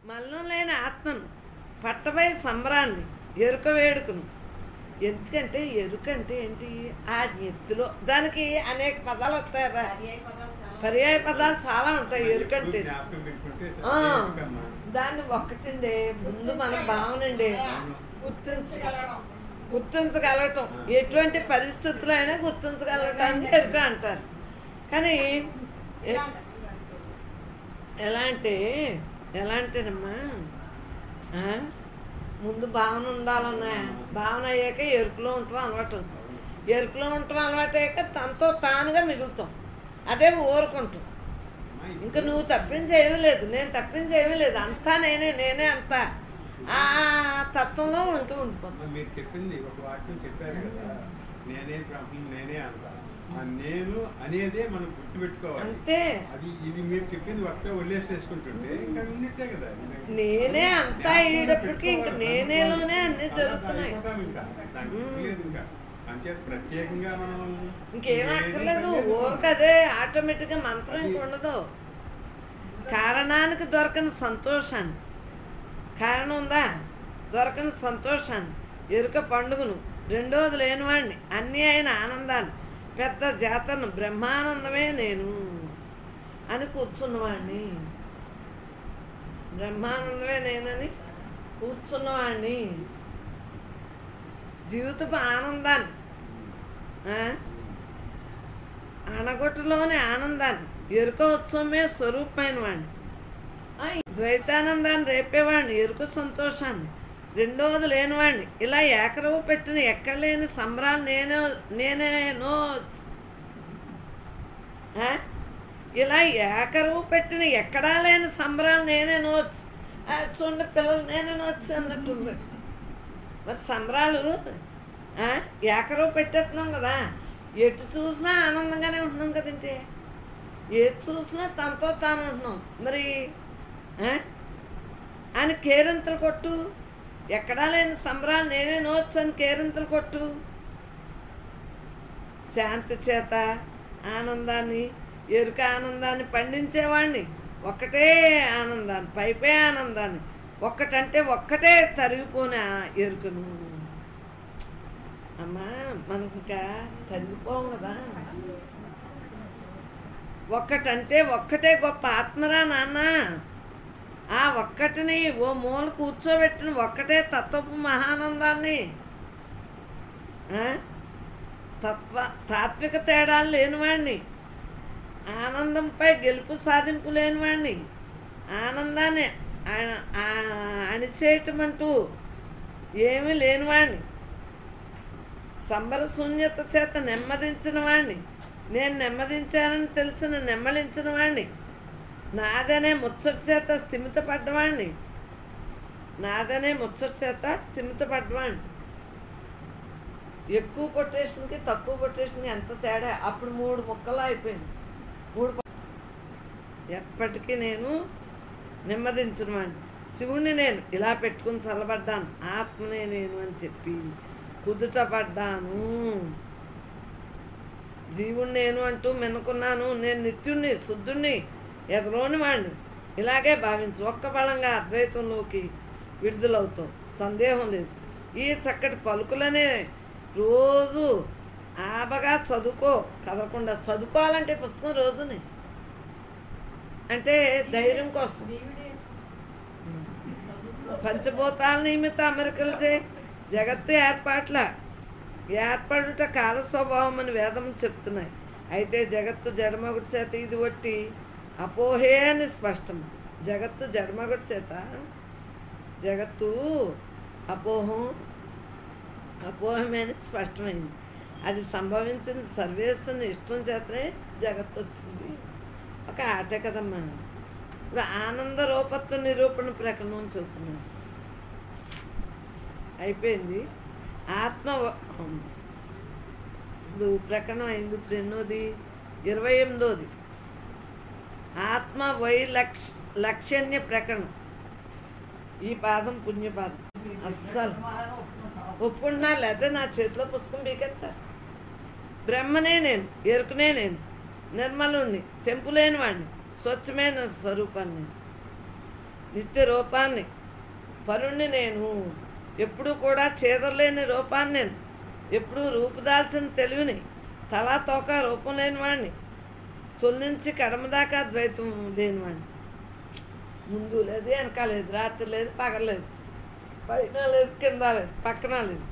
మల్లం లేని ఆత్మను పట్టబై సంబరాన్ని ఎరుక వేడుకును. ఎందుకంటే ఎరుక అంటే ఏంటి? ఆ ఎత్తులో దానికి అనేక పదాలు వస్తాయరా, పర్యాయ పదాలు చాలా ఉంటాయి. ఎరుకంటే దాన్ని ఒక్కటండి ముందు మన భావనండి గుర్తించగలగటం, ఎటువంటి పరిస్థితుల్లో అయినా గుర్తించగలగటాన్ని ఎరుక అంటారు. కానీ ఎలా అంటేనమ్మా, ముందు భావన ఉండాలన్నా, భావన అయ్యాక ఎరుకులో ఉంటాం అలవాటు అవుతాం. ఎరుకులో ఉంటాం అలవాటు అయ్యాక తనతో తానుగా మిగులుతాం, అదే ఊరుకుంటాం. ఇంకా నువ్వు తప్పించేయమీ లేదు, నేను తప్పించేయమీ లేదు, అంతా నేనే అంతా ఆ తత్వంలో ఇంకా ఉండిపోతాం. మీరు చెప్పింది ఒక వాక్యం చెప్పారు కదా, నేనే బ్రహ్మం నేనే అంతా. ఆ నేను అనేదే మనం గుర్తుపెట్టుకోవాలి అంతే. అది ఇది మీరు చెప్పింది వస్తే వదిలేసేసుకుంటుంటే ఇంకా ఉన్నట్టే కదా. నేనే అంతా అయ్యేటప్పటికి ఇంకా నేనేలోనే అన్ని జరుగుతున్నాయి. ప్రత్యేకంగా మనం ఇంకేం అక్కర్లేదు, ఊరికదే ఆటోమేటిక్గా మంత్రం ఇంక ఉండదు. కారణానికి దొరకని సంతోషాన్ని, కారణం ఉందా దొరకని సంతోషాన్ని, ఎరుక పండుగను, రెండోది లేనివాడిని, అన్నీ అయిన ఆనందాన్ని, పెద్ద జాతరను, బ్రహ్మానందమే నేను అని కూర్చున్నవాడిని, బ్రహ్మానందమే నేనని కూర్చున్నవాడిని, జీవితపు ఆనందాన్ని, అణగొట్టులోని ఆనందాన్ని, ఎరుక ఉత్సవమే స్వరూపమైన వాడిని, ద్వైతానందాన్ని రేపేవాడిని, ఎరుక సంతోషాన్ని, రెండవది లేనివాడిని, ఇలా ఏకరవు పెట్టిన ఎక్కడ లేని సంబరాలు నేనేనో, ఇలా ఏకరవు పెట్టిన ఎక్కడా లేని సంబరాలు నేనేనోచ్చు. చూడండి పిల్లలు నేనేనోచ్చు అన్నట్టుంది. మరి సంబరాలు ఏకరవు పెట్టేస్తున్నాం కదా, ఎటు చూసినా ఆనందంగానే ఉంటున్నాం కదంటే, ఎటు చూసినా తనతో తాను ఉంటున్నాం. మరి ఆయన కేరింతలు కొట్టు, ఎక్కడా లేని సంబరాలు నేనే నోచ్చు అని కేరింతలు కొట్టు. శాంతి చేత ఆనందాన్ని, ఎరుక ఆనందాన్ని పండించేవాడిని, ఒక్కటే ఆనందాన్ని, పైపే ఆనందాన్ని, ఒక్కటంటే ఒక్కటే తరిగిపోని ఎరుకను. అమ్మా మనకు ఇంకా తరిగిపోం కదా. ఒక్కటంటే ఒక్కటే గొప్ప ఆత్మరా నాన్న. ఆ ఒక్కటిని ఓ మూల కూర్చోబెట్టిన ఒక్కటే తత్వపు మహానందాన్ని, తాత్విక తేడాలు లేనివాడిని, ఆనందంపై గెలుపు సాధింపు లేనివాడిని, ఆనందాన్ని అణిచేయటం అంటూ ఏమీ లేనివాడిని, సంబరశూన్యత చేత నెమ్మదించిన వాడిని, నేను నెమ్మదించానని తెలిసిన నెమ్మదించిన వాడిని, నాదనే ముచ్చట చేత స్థిమితపడ్డవాడిని, నాదనే ముచ్చట చేత స్థిమితపడ్డవాడిని. ఎక్కువ కొటేషన్కి తక్కువ కొటేషన్కి ఎంత తేడా. అప్పుడు 3 ముక్కలు అయిపోయింది. ఎప్పటికీ నేను నెమ్మదించిన వాడిని, శివుణ్ణి నేను ఇలా పెట్టుకుని చల్లబడ్డాను, ఆత్మనే నేను అని చెప్పి కుదుట పడ్డాను, జీవుణ్ణి నేను అంటూ మెనుకున్నాను, నేను నిత్యుణ్ణి శుద్ధుణ్ణి ఎదలోని వాడిని, ఇలాగే భావించు. ఒక్క బలంగా అద్వైతంలోకి విడుదలవుతావు, సందేహం లేదు. ఈ చక్కటి పలుకులనే రోజు ఆబగా చదువుకో, కదలకుండా చదువుకోవాలంటే పుస్తకం రోజుని, అంటే ధైర్యం కోసం. పంచభూతాల నియమిత అమరికలచే జగత్తు ఏర్పడుట కాల స్వభావం అని వేదం చెప్తున్నాయి. అయితే జగత్తు జడమగుడి చేత ఇది ఒట్టి అపోహే అని స్పష్టం. జగత్తు జడమగుడి చేత, జగత్తు అపోహమే అని స్పష్టమైంది. అది సంభవించింది సర్వేశ్వరుని ఇష్టం చేతనే జగత్తు వచ్చింది. ఒక ఆటే కదమ్మా. ఇప్పుడు ఆనంద రూపత్వ నిరూపణ ప్రకరణం చెబుతున్నాను, అయిపోయింది. ఆత్మ ఇప్పుడు ప్రకరణం అయింది. ఇప్పుడు ఎన్నోది? 28వ. ఆత్మ లక్ష్యన్య ప్రకరణం. ఈ పాదం పుణ్యపాదం. అస్సలు ఒప్పుకుంటున్నా, లేదా నా చేతిలో పుస్తకం పీకెత్తారు. బ్రహ్మనే నేను, ఎరుకనే నేను, నిర్మలుణ్ణి, తెంపులేని వాడిని, స్వచ్ఛమైన స్వరూపాన్ని. నిత్య రూపాన్ని, పరుణ్ణి నేను. ఎప్పుడూ కూడా చీదరలేని రూపాన్ని నేను. ఎప్పుడూ రూపుదాల్చిన తెలివిని, తలా తోక రూపం లేనివాడిని. తొలి నుంచి కడమ దాకా ద్వైతం లేనివాడిని. ముందు లేదు, వెనక లేదు, రాత్రి లేదు, పగలేదు, పైన లేదు, కింద లేదు, పక్కన లేదు.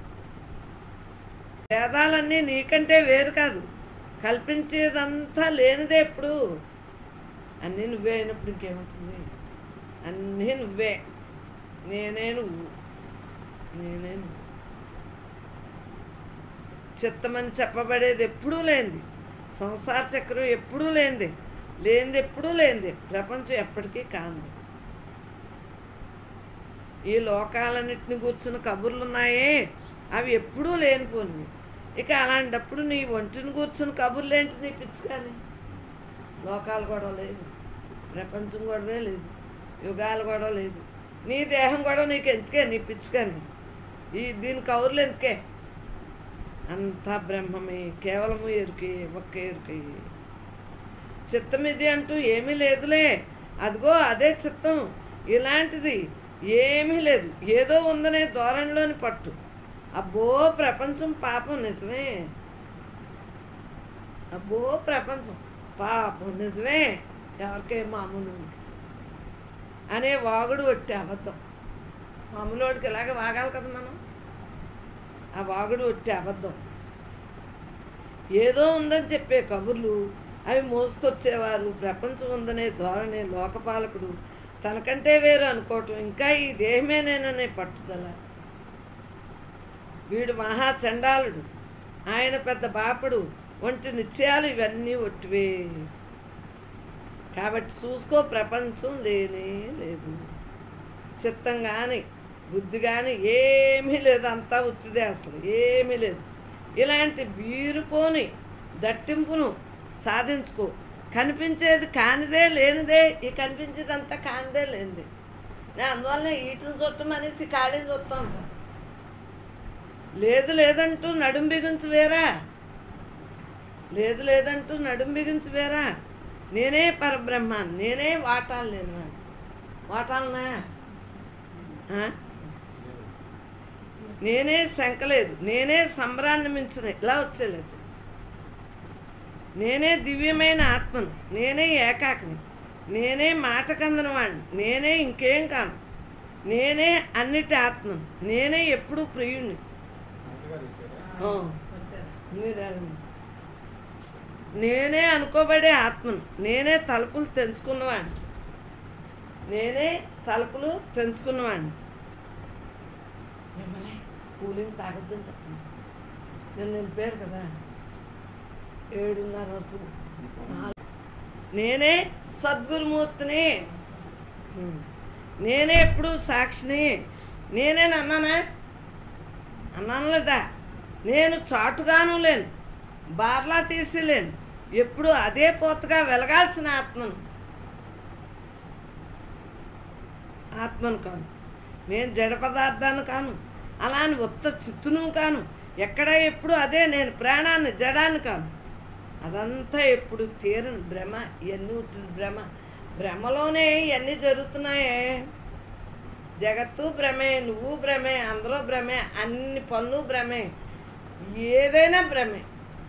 వేదాలన్నీ నీకంటే వేరు కాదు. కల్పించేదంతా లేనిదే. ఎప్పుడు అన్నీ నువ్వే అయినప్పుడు ఇంకేమవుతుంది? అన్నీ నువ్వే. నేనే నువ్వు, నేనే నువ్వు. చిత్తమని చెప్పబడేది ఎప్పుడూ లేనిది. సంసార చక్రం ఎప్పుడూ లేనిది. లేనిది ఎప్పుడూ లేనిది. ప్రపంచం ఎప్పటికీ కాంది. ఈ లోకాలన్నింటిని కూర్చున్న కబుర్లు ఉన్నాయే, అవి ఎప్పుడూ లేనిపోనివి. ఇక అలాంటప్పుడు నీ ఒంటిని కూర్చుని కబుర్లు ఏంటి? నీ పిచ్చి కానీ. లోకాల గొడవ లేదు, ప్రపంచం గొడవే లేదు, యుగాల గొడవ లేదు. నీ దేహం గొడవ నీకు ఎందుకే? నీ పిచ్చి కానీ. దీని కౌరులు ఎందుకే? అంతా బ్రహ్మమే, కేవలము ఎరుకే, ఒక్క ఎరుకే. చిత్తం ఇది అంటూ ఏమీ లేదులే. అదిగో అదే చిత్తం. ఇలాంటిది ఏమీ లేదు. ఏదో ఉందనే ధోరణిలోని పట్టు. అబ్బో ప్రపంచం పాపం, నిజమే. అబ్బో ప్రపంచం పాపం, నిజమే. ఎవరికే మామూలు అనే వాగుడు ఒట్టి అబద్ధం. మామూలుడికి ఇలాగే వాగాలి కదా మనం. ఆ వాగుడు ఒట్టి అబద్ధం. ఏదో ఉందని చెప్పే కబుర్లు అవి మోసుకొచ్చేవారు. ప్రపంచం ఉందనే ధోరణి లోకపాలకుడు తనకంటే వేరు అనుకోవటం, ఇంకా ఈ దేహమేనేననే పట్టుదల. వీడు మహా చండాలుడు, ఆయన పెద్ద బాపడు వంటి నిశ్చయాలు ఇవన్నీ ఒట్టివే. కాబట్టి చూసుకో, ప్రపంచం లేనే లేదు. చిత్తం కానీ బుద్ధి కానీ ఏమీ లేదు. అంతా ఉత్తిదే, అసలు ఏమీ లేదు. ఇలాంటి బీరుపోని దట్టింపును సాధించుకో. కనిపించేది కానిదే లేనిదే. ఈ కనిపించేదంతా కానిదే లేనిదే. నేను అందువల్ల వీటిని చుట్టం అనేసి ఖాళీని చూస్తూ ఉంటాను. లేదు లేదంటూ నడుం బిగించు వేరా, లేదు లేదంటూ నడుం బిగించు వేరా. నేనే పరబ్రహ్మాన్ని, నేనే వాటాలు లేనివాడిని. వాటాలనా? నేనే శంకలేదు, నేనే సంబరాన్ని మించిన ఇలా వచ్చేలేదు. నేనే దివ్యమైన ఆత్మను, నేనే ఏకాకిని, నేనే మాట కందనవాడిని, నేనే ఇంకేం కాను, నేనే అన్నిటి ఆత్మను, నేనే ఎప్పుడూ ప్రియుణ్ణి. నేనే అనుకోబడే ఆత్మను, నేనే తలుపులు తెంచుకున్నవాడిని, నేనే తలుపులు తెంచుకున్నవాడిని. మిమ్మల్ని కూలింగ్ తాగొద్దని చెప్పండి. నేను నిలిపారు కదా 7:30 వరకు. నేనే సద్గురుమూర్తిని, నేనే ఎప్పుడు సాక్షిని. నేనేనన్నానా? అన్నాను లేదా? నేను చాటుగాను లేను, బార్లా తీసిలేను. ఎప్పుడు అదే పోతగా వెలగాల్సిన ఆత్మను కాను. నేను జడ పదార్థాన్ని కాను, అలా అని ఉత్త చిత్తును కాను. ఎక్కడ ఎప్పుడు అదే నేను. ప్రాణాన్ని, జడాన్ని కాను. అదంతా ఎప్పుడు తీరని భ్రమ. ఇవన్నీ ఉంటుంది భ్రమ. భ్రమలోనే ఇవన్నీ జరుగుతున్నాయే. జగత్తు భ్రమే, నువ్వు భ్రమే, అందరూ భ్రమే, అన్ని పనులు భ్రమే, ఏదైనా భ్రమే.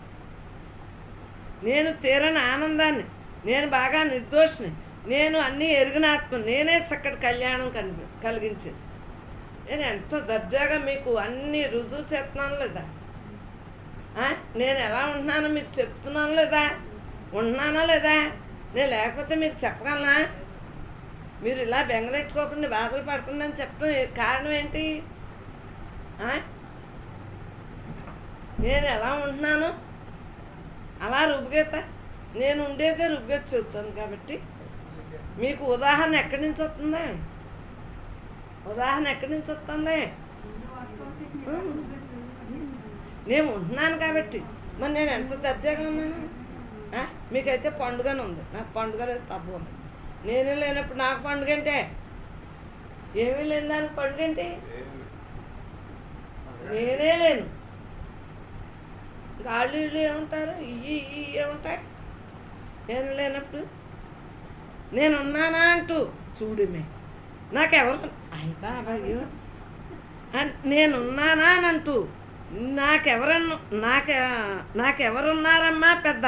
నేను తీరని ఆనందాన్ని, నేను బాగా నిర్దోషిని, నేను అన్నీ ఎరిగిన ఆత్మ, నేనే చక్కటి కళ్యాణం కలిగించేది. నేను ఎంత దర్జాగా మీకు అన్నీ రుజువు చేస్తున్నాను లేదా? నేను ఎలా ఉంటున్నానో మీకు చెప్తున్నాను లేదా? ఉంటున్నానా లేదా? నేను లేకపోతే మీకు చెప్పగలనా? మీరు ఇలా బెంగలెట్టుకోకుండా బాధలు పడకుండా అని చెప్పడం కారణం ఏంటి? నేను ఎలా ఉంటున్నాను అలా రుబ్బుగీత, నేను ఉండేదే రుబ్బుగీత చెబుతాను. కాబట్టి మీకు ఉదాహరణ ఎక్కడి నుంచి వస్తుంది? ఉదాహరణ ఎక్కడి నుంచి వస్తుంది? నేను ఉంటున్నాను కాబట్టి. మరి నేను ఎంత దర్జాగా ఉన్నాను? మీకైతే పండుగనే ఉంది, నాకు పండుగ లేదు, పబ్బు ఉంది. నేనే లేనప్పుడు నాకు పండుగ అంటే? ఏమీ లేని దానికి పండుగ ఏంటి? నేనే లేను. గాళ్ళు ఇళ్ళు ఏముంటారు? ఇవి ఏముంటాయి నేను లేనప్పుడు? నేనున్నానా అంటూ చూడమే. నాకెవరు అయినా అయ్యో నేనున్నానా అని అంటూ నాకెవరన్నా నాకెవరున్నారమ్మా పెద్ద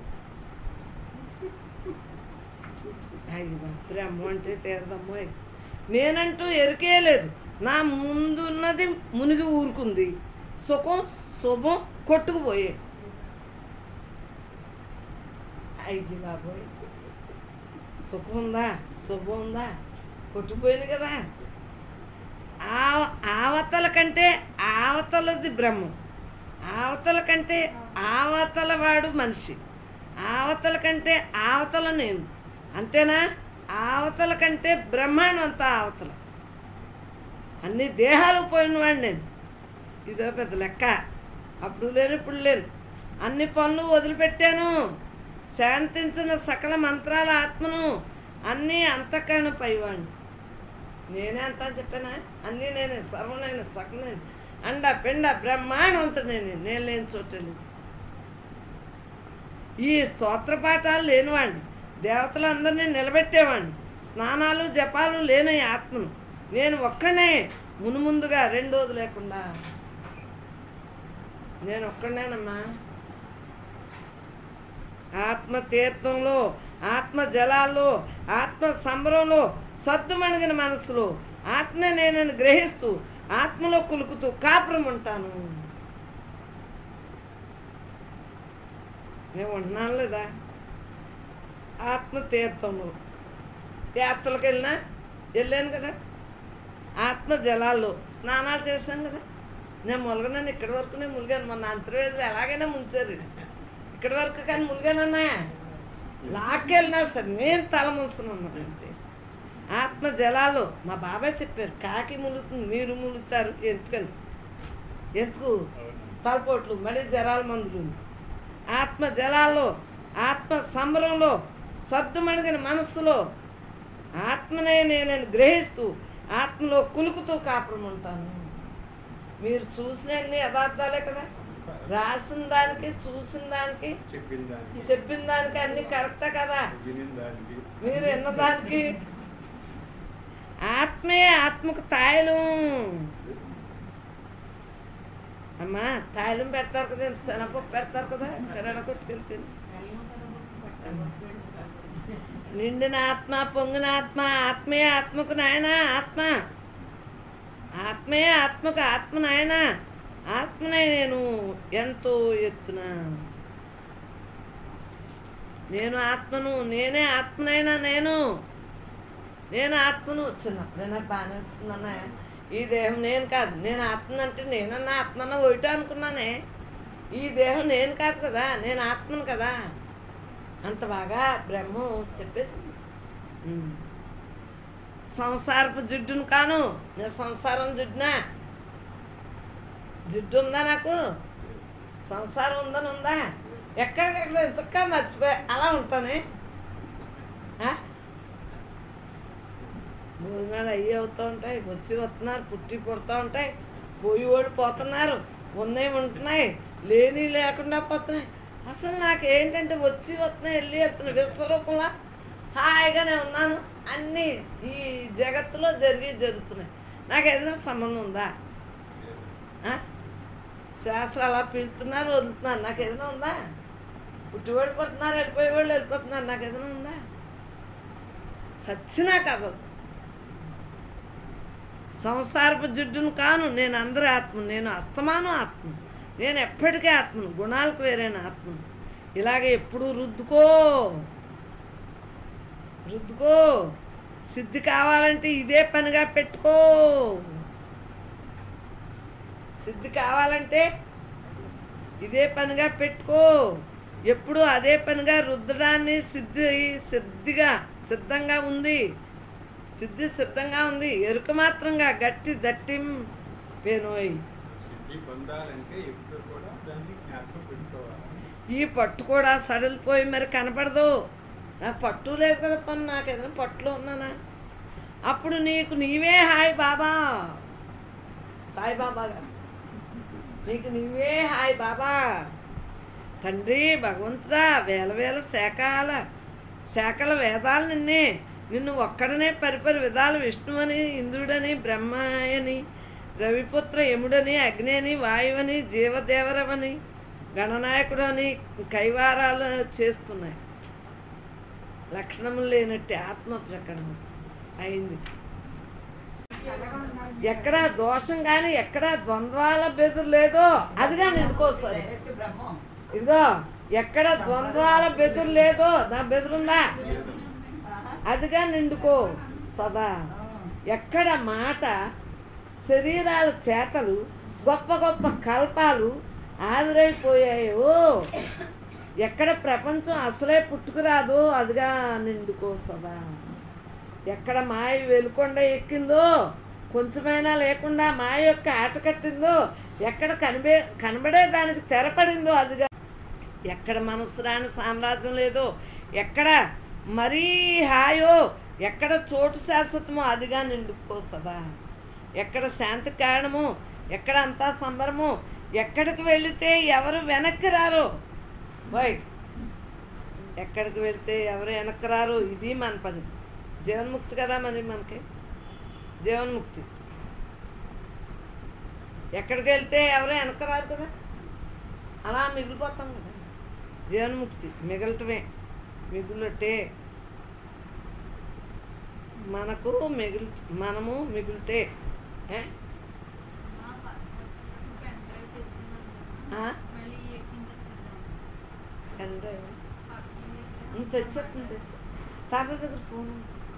అయ్యో బ్రహ్మ అంటే తీరదమ్మో నేనంటూ ఎరికే లేదు. నా ముందున్నది మునిగి ఊరుకుంది, సుఖం శుభం కొట్టుకుపోయే. అయ్యి బాబోయ్, సుఖం ఉందా శుభం ఉందా కొట్టుకుపోయింది కదా. ఆవతల కంటే ఆవతలది బ్రహ్మం, ఆవతల కంటే ఆవతల వాడు మనిషి, ఆవతల కంటే ఆవతల నేను, అంతేనా? ఆవతల కంటే బ్రహ్మాండం అంతా ఆవతల. అన్ని దేహాలు పోయినవాడు నేను. ఇదో పెద్ద లెక్క. అప్పుడు లేను ఇప్పుడు లేను, అన్ని పనులు వదిలిపెట్టాను, శాంతించిన సకల మంత్రాల ఆత్మను, అన్నీ అంతకన్నా పైవాడిని. నేనే అంతా చెప్పానా? అన్నీ నేనే, సర్వనైన సకలైన అండ పిండ బ్రహ్మాండవంతుడు నేను లేని చోటలేదు. ఈ స్తోత్ర పాఠాలు లేనివాడిని, దేవతలందరినీ నిలబెట్టేవాడిని, స్నానాలు జపాలు లేని ఆత్మను నేను ఒక్కనే. మునుముందుగా రెండోది లేకుండా నేను ఒక్కడేనమ్మా. ఆత్మ తీర్థంలో, ఆత్మ జలాల్లో, ఆత్మ సంబరంలో, సద్దుమణిగిన మనసులో ఆత్మ నేనని గ్రహిస్తూ ఆత్మలో కులుకుతూ కాపురం ఉంటాను. నేను ఉంటున్నాను లేదా? ఆత్మ తీర్థంలో యాత్రలకు వెళ్ళాను కదా, ఆత్మ జలాల్లో స్నానాలు చేశాను కదా. నేను ములగనని ఇక్కడి వరకు నేను ములిగాను. మొన్న అంతర్వేదిలో ఎలాగైనా ముంచారు ఇక్కడి వరకు, కానీ ములిగానన్నా లాక్కెళ్ళినా సరే నేను తల ములుస్తున్నాను అంతే. ఆత్మ జలాలు మా బాబాయ్ చెప్పారు, కాకి ములుగుతుంది మీరు ములుగుతారు ఎందుకు తలపోట్లు మళ్ళీ జరాల మందులు. ఆత్మ జలాల్లో, ఆత్మ సంబరంలో, సద్దుమణిగిన మనస్సులో ఆత్మనే నేనని గ్రహిస్తూ ఆత్మలో కులుకుతూ కాపురం ఉంటాను. మీరు చూసిన అన్ని యథార్థాలే కదా, రాసిన దానికి చూసిన దానికి చెప్పిన దానికి అన్ని కరెక్టే కదా. మీరు విన్నదానికి ఆత్మే ఆత్మకు తాయలం. అమ్మా తాయలం పెడతారు కదా, ఇంత శనగపప్పు పెడతారు కదా కిరాణా కొట్టుకెళ్తే. నిండిన ఆత్మ, పొంగిన ఆత్మ, ఆత్మే ఆత్మకు నాయన ఆత్మ, ఆత్మే ఆత్మకు ఆత్మ నాయన. ఆత్మనే నేను ఎంతో ఎత్తున, నేను ఆత్మను, నేనే ఆత్మనైనా నేను ఆత్మను. వచ్చినప్పుడే నాకు బాగానే వచ్చిందన్న. ఈ దేహం నేను కాదు, నేను ఆత్మనంటే నేనన్నా ఆత్మన్నా ఒకటి అనుకున్నానే. ఈ దేహం నేను కాదు కదా, నేను ఆత్మను కదా. అంత బాగా బ్రహ్మం చెప్పేసింది. సంసారపు జిడ్డును కాను, నేను సంసారం జిడ్డునా? జిడ్డు ఉందా నాకు? సంసారం ఉందని ఉందా? ఎక్కడికెక్కడ చుక్క మర్చిపోయి అలా ఉంటానే. భోజనాలు అయ్యి అవుతూ ఉంటాయి, వచ్చి వస్తున్నారు, పుట్టి పుడుతూ ఉంటాయి, పోయి వాళ్ళు పోతున్నారు, ఉన్నాయి ఉంటున్నాయి, లేని లేకుండా పోతున్నాయి. అసలు నాకు ఏంటంటే వచ్చి వస్తున్నాయి, వెళ్ళి వెళ్తున్నాయి, విశ్వరూపంలో హాయిగానే ఉన్నాను. అన్నీ ఈ జగత్తులో జరుగుతున్నాయి. నాకు ఏదైనా సంబంధం ఉందా? శ్వాసలు అలా పీలుతున్నారు, వదులుతున్నారు, నాకు ఏదైనా ఉందా? పుట్టివాళ్ళు పడుతున్నారు, వెళ్ళిపోయేవాళ్ళు వెళ్ళిపోతున్నారు, నాకు ఏదైనా ఉందా? సచ్చినా కదదు. సంసారపు జిడ్డును కాను, నేను అందరి ఆత్మను, నేను అస్తమానం ఆత్మను, నేను ఎప్పటికీ ఆత్మను, గుణాలకు వేరైన ఆత్మను. ఇలాగే ఎప్పుడు రుద్దుకో. సిద్ధి కావాలంటే ఇదే పనిగా పెట్టుకో. సిద్ధి కావాలంటే ఇదే పనిగా పెట్టుకో. ఎప్పుడు అదే పనిగా రుద్దడాన్ని సిద్ధంగా ఉంది. సిద్ధంగా ఉంది. ఎరుక మాత్రంగా గట్టి దట్టిం పేనోయ్. ఈ పట్టు కూడా సడలిపోయి మరి కనపడదు. నాకు పట్టు లేదు కదా పని, నాకు ఏదైనా పట్టులో ఉన్నానా? అప్పుడు నీకు నీవే హాయ్ బాబా, సాయిబాబా గారు, నీకు నీవే హాయ్ బాబా. తండ్రి భగవంతుడా, వేల శాఖల వేదాలు నిన్నే నిన్ను ఒక్కడనే పరిపరి విధాలు విష్ణువని ఇంద్రుడని బ్రహ్మయని రవిపుత్ర యముడని అగ్ని అని వాయువని జీవదేవరవని గణనాయకుడు అని కైవారాలు చేస్తున్నాయి. లక్షణములు లేనట్టు ఆత్మ ప్రకటన అయింది. ఎక్కడ దోషం కానీ ఎక్కడ ద్వంద్వాల బెదురు లేదో అదిగా నిండుకోసారి. ఇదిగో ఎక్కడ ద్వంద్వాల బెదురు లేదో, నా బెదురుందా అదిగా నిండుకో సదా. ఎక్కడ మాట శరీరాల చేతలు గొప్ప గొప్ప కల్పాలు ఆవిరైపోయాయో, ఎక్కడ ప్రపంచం అసలే పుట్టుకురాదో అదిగా నిండుకో సదా. ఎక్కడ మాయ వెలుకొండ ఎక్కిందో, కొంచెమైనా లేకుండా మాయ యొక్క ఆట కట్టిందో, ఎక్కడ కనబడే దానికి తెరపడిందో అదిగా. ఎక్కడ మనసు రాని సామ్రాజ్యం లేదో, ఎక్కడ మరీ హాయో, ఎక్కడ చోటు శాశ్వతమో అదిగా నిండుకో సదా. ఎక్కడ శాంతి కారణము, ఎక్కడ అంతా సంబరము, ఎక్కడికి వెళితే ఎవరు వెనక్కి రారో. బాయ్ ఎక్కడికి వెళితే ఎవరు వెనక్కి రారు, ఇది మన పని. జీవన్ముక్తి కదా మరి మనకి జీవన్ముక్తి. ఎక్కడికి వెళ్తే ఎవరు వెనక్కి రారు కదా, అలా మిగిలిపోతాం కదా. జీవన్ముక్తి మిగలటమే, మిగులటే మనకు మనము మిగులుటే. తెచ్చట్టు తాత దగ్గర ఫోన్.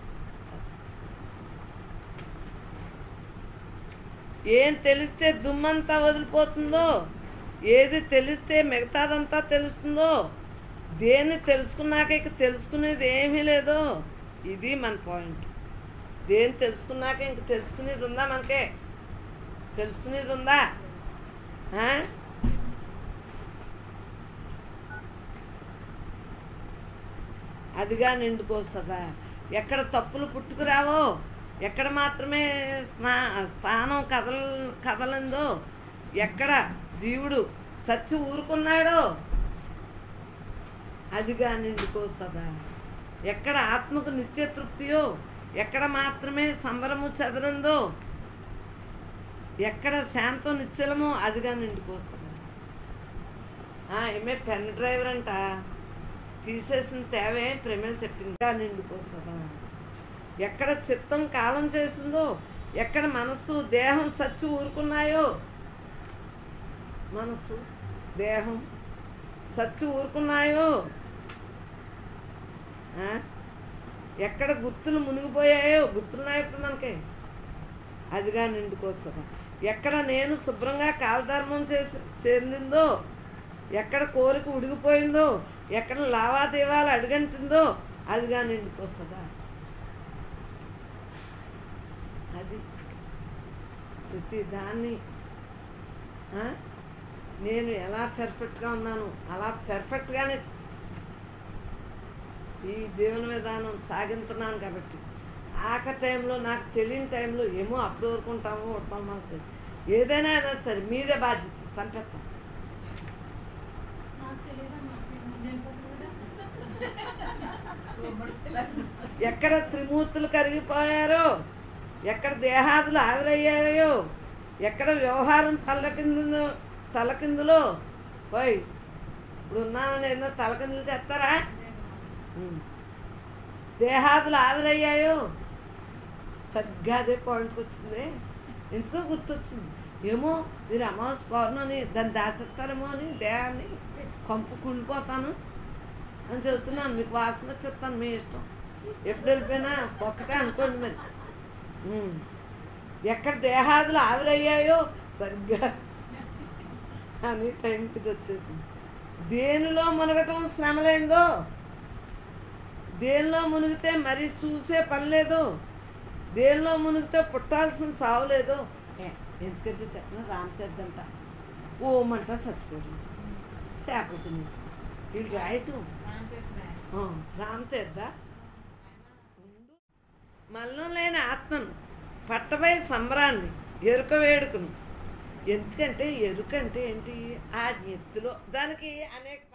ఏం తెలిస్తే దుమ్మంతా వదిలిపోతుందో, ఏది తెలిస్తే మిగతాదంతా తెలుస్తుందో, దేన్ని తెలుసుకున్నాక ఇక తెలుసుకునేది ఏమీ లేదో, ఇది మన పాయింట్. దేన్ని తెలుసుకున్నాక ఇంక తెలుసుకునేది ఉందా? మనకే తెలుసుకునేది ఉందా? అదిగా నిండుకోసదా. ఎక్కడ తప్పులు పుట్టుకురావో, ఎక్కడ మాత్రమే స్థానం కదలందో, ఎక్కడ జీవుడు సచ్చి ఊరుకున్నాడో అదిగా నిండుకోసదా. ఎక్కడ ఆత్మకు నిత్య తృప్తియో, ఎక్కడ మాత్రమే సంబరము చెదరందో, ఎక్కడ శాంతం నిశ్చలమో అదిగా నిండుకోసదా. ఏమే పెన్ డ్రైవర్ అంట తీసేసిన తేవే ప్రేమలు చెప్పిందిగా నిండుకోసదా. ఎక్కడ చిత్తం కాలం చేసిందో, ఎక్కడ మనస్సు దేహం సచ్చి ఊరుకున్నాయో, మనస్సు దేహం సచ్చి ఊరుకున్నాయో, ఎక్కడ గుర్తులు మునిగిపోయాయో, గుర్తున్నాయి ఇప్పుడు మనకి అదిగా నిండుకోసదా. ఎక్కడ నేను శుభ్రంగా కాలధర్మం చెందిందో, ఎక్కడ కోరిక ఉడిగిపోయిందో, ఎక్కడ లావాదేవాలు అడుగంటిందో అదిగా నిండుకోసదా. అది ప్రతి దాన్ని నేను ఎలా పర్ఫెక్ట్గా ఉన్నాను అలా పర్ఫెక్ట్గానే ఈ జీవన విధానం సాగిస్తున్నాను. కాబట్టి ఆఖరి టైంలో నాకు తెలియని టైంలో ఏమో అప్పుడు వరకు ఉంటామో ఉంటామో మాకు తెలియదు. ఏదైనా అయినా సరే మీదే బాధ్యత. సంపెత్తాం ఎక్కడ త్రిమూర్తులు కరిగిపోయారో, ఎక్కడ దేహాదులు ఆవిరయ్యాయో, ఎక్కడ వ్యవహారం తలకిందులో పోయి ఇప్పుడు ఉన్నానని ఏదో తలకిందులు చేస్తారా? దేహాదులు ఆవిరయ్యాయో, సరిగ్గా అదే పాయింట్కి వచ్చింది. ఎందుకో గుర్తొచ్చింది. ఏమో మీరు అమావాస్య పౌర్ణమి దాన్ని దాసేస్తారేమో అని దేహాన్ని కంపు కుళ్ళిపోతాను అని చెబుతున్నాను. మీకు వాసన వచ్చేస్తాను, మీ ఇష్టం. ఎప్పుడు వెళ్ళిపోయినా ఒక్కటే అనుకోండి. మరి ఎక్కడ దేహాదులు ఆవిరయ్యాయో సరిగ్గా అని టైంకి ఇది వచ్చేసింది. దేనిలో మునగటం శ్రమలేందో, దేనిలో మునిగితే మరీ చూసే పని లేదు, దేనిలో మునిగితే పుట్టాల్సిన సావు లేదు. ఎందుకంటే చెప్పిన రామతీర్థంట ఓమంట చచ్చిపోయాడు, చేపలు తినేసి. వీళ్ళు రాయటం రామతీర్థ మనలో లేని ఆత్మను పట్టబై సంబరాన్ని ఎరుక వేడుకును. ఎందుకంటే ఎరుక అంటే ఏంటి? ఆ ఎత్తులో దానికి అనేక